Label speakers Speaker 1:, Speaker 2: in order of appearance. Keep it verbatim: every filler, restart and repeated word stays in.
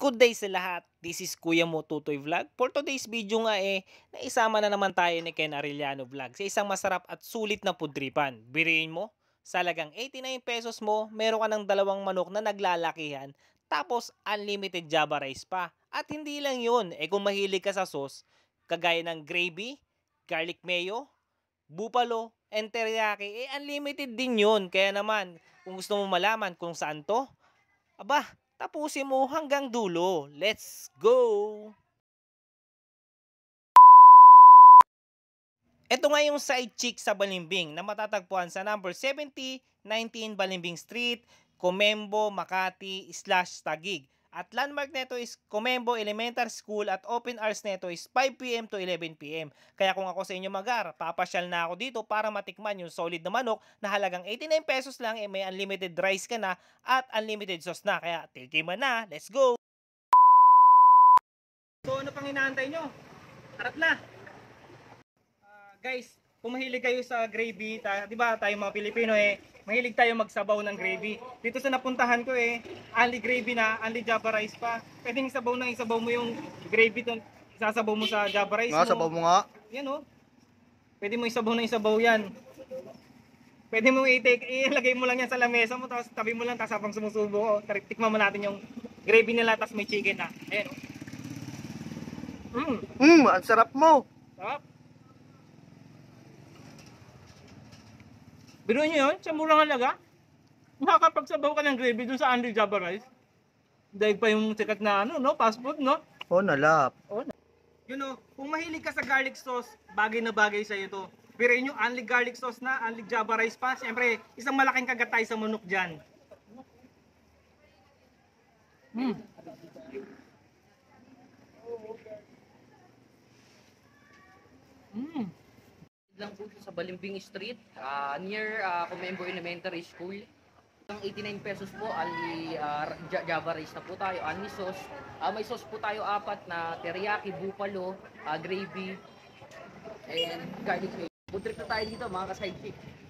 Speaker 1: Good day sa lahat. This is Kuya Mo Tutoy Vlog. For today's video nga eh, naisama na naman tayo ni Ken Arellano Vlog sa isang masarap at sulit na pudripan. Biriin mo, sa halagang eighty-nine pesos mo, meron ka ng dalawang manok na naglalakihan, tapos unlimited Java rice pa. At hindi lang yun, eh kung mahilig ka sa sauce, kagaya ng gravy, garlic mayo, buffalo, and teriyaki, eh unlimited din yun. Kaya naman, kung gusto mo malaman kung saan to, aba, tapusin mo hanggang dulo. Let's go! Ito nga yung side chick sa Balimbing na matatagpuan sa number seventy nineteen Balimbing Street, Comembo, Makati, slash Taguig. At landmark nito is Comembo Elementary School at open hours nito is five p m to eleven p m Kaya kung ako sa inyo mag-ar, papasyal na ako dito para matikman yung solid na manok na halagang eighty-nine pesos lang, eh may unlimited rice ka na at unlimited sauce na. Kaya tikiman na, let's go! So ano pang inaantay nyo? Harap na! Uh, guys, kung mahilig kayo sa gravy, ta, di ba tayo mga Pilipino eh, mahilig tayo magsabaw ng gravy. Dito sa napuntahan ko eh, only gravy na, only Java rice pa. Pwedeng isabaw na isabaw mo yung gravy doon, isasabaw mo sa Java rice
Speaker 2: nga,
Speaker 1: mo.
Speaker 2: sabaw mo nga.
Speaker 1: Yan oh. Pwede mo isabaw na isabaw yan. Pwede mo i-take, ilagay mo lang yan sa lamesa mo, tapos tabi mo lang, tapos habang sumusubo, oh, tikman mo natin yung gravy nila, tapos may chicken na. Ayan oh. Mmm.
Speaker 2: Mmm, ang sarap mo.
Speaker 1: Sarap. Biro nyo yun, sa murang halaga, makakapagsabaw ka ng gravy dun sa Andy Java Rice. Dahil pa yung sikat na ano, no? Fast food, no?
Speaker 2: Oh, nalap.
Speaker 1: Oh, na you know, kung mahilig ka sa garlic sauce, bagay na bagay sa'yo to. Biro nyo, only garlic sauce na, only Java Rice pa. Siyempre, isang malaking kagatay sa manok dyan. Hmm. Hmm.
Speaker 3: Lang po sa Balimbing Street, uh, near uh, Comembo Elementary School. Ang eighty-nine pesos po, only uh, Java rice na po tayo, only sauce. Uh, may sauce po tayo apat na teriyaki, buffalo, uh, gravy, and garlic mayo. Food trip na tayo dito mga ka-sidekick.